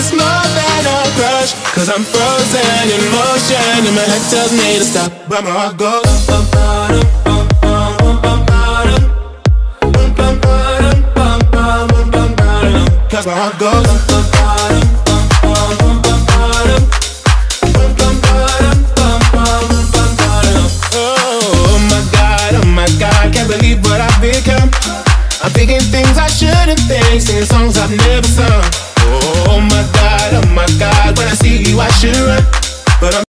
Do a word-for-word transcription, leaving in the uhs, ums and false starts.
it's more than a crush, cause I'm frozen in motion and my head tells me to stop, but my heart goes bum, bum, bum, bum, bum, bum, bum, bum, bum, bum, bum, bum, cause my heart goes bum, bum, bum, bum, bum, bum, bum, oh my God, oh my God, can't believe what I've become. I'm thinking things I shouldn't think, singing songs I've never sung. Oh my God, oh my God, when I see you I should run, but I'm